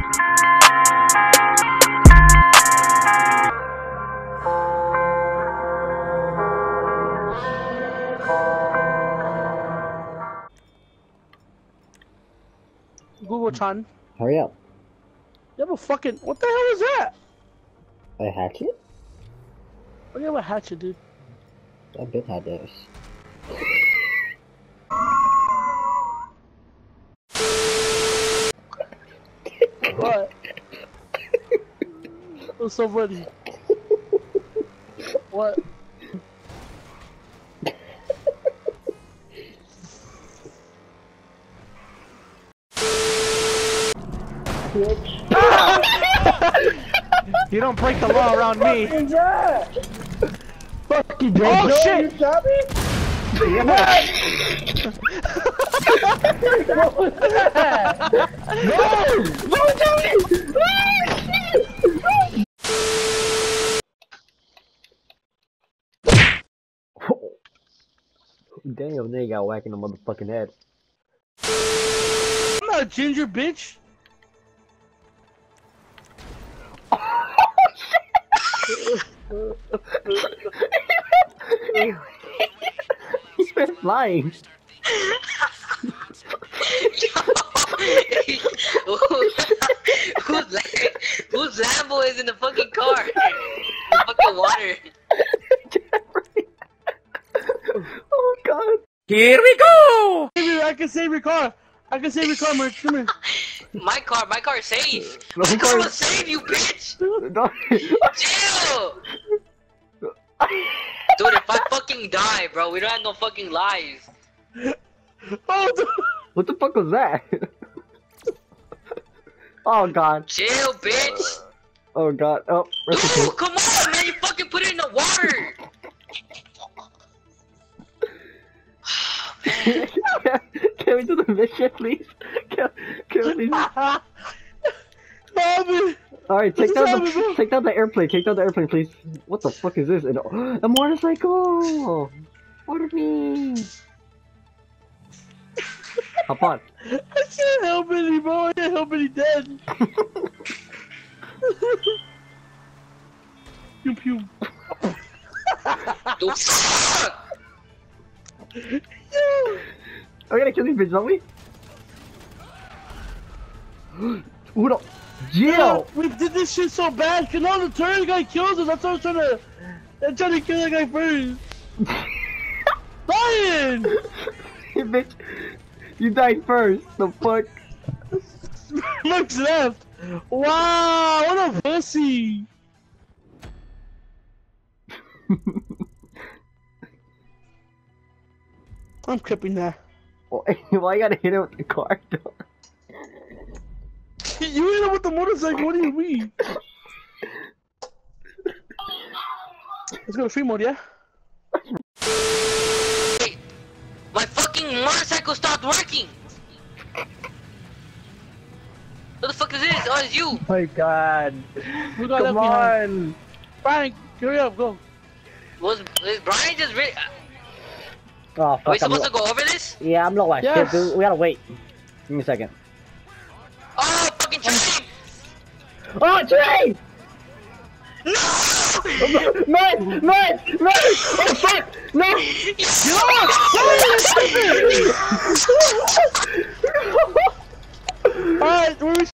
Google-chan. Hurry up. You have a fucking... What the hell is that? A hatchet? Oh, you have a hatchet, dude. I bet had this. What? What's so funny? What? You don't break the law around me. What is that? Fuck you, bro. Oh shit! You shot me? What was that? No! Don't tell me! Damn, they got whacked in the motherfucking head. I'm not a ginger bitch. He went flying. Whose Lambo is in the fucking car? The fucking water. Oh god. Here we go! I can save your car. I can save your car, Merch. Come here. My car is safe. My My car car is- will save you, bitch. No. Chill. Dude, if I fucking die, bro, we don't have no fucking lives. Oh, dude. What the fuck was that? Oh god. Chill, bitch. Oh god. Oh. Dude, come on, man. You fucking put it in the water. Can we do the mission, please? Can we please? Alright, take down the airplane. Take down the airplane, please. What the fuck is this? A motorcycle! What do you mean? Hop on. I can't help it, bro. I can't help it. He's dead. Pew pew. Dude, fuck. We're gonna kill these bitches, aren't we? Who the? Jill! We did this shit so bad. Cause now the turret guy kills us. That's why I'm trying to kill that guy first. Ryan! Bitch, you died first. The fuck? Looks left. Wow, what a pussy. I'm clipping that. Why you gotta hit it with the car door? You hit him with the motorcycle. What do you mean? Let's go to free mode, yeah? Hey, my fucking motorcycle stopped working. What the fuck is this? Oh, it's you. Oh my god. Who got Come left behind? on. Brian, hurry up, go. Is Brian just really... Oh, Are we fuck, supposed to go over this? Yeah, I'm low like Yes. shit, dude. We gotta wait. Give me a second. Oh, fucking train! Oh, train! No! Man! Oh, fuck! No! Alright, we're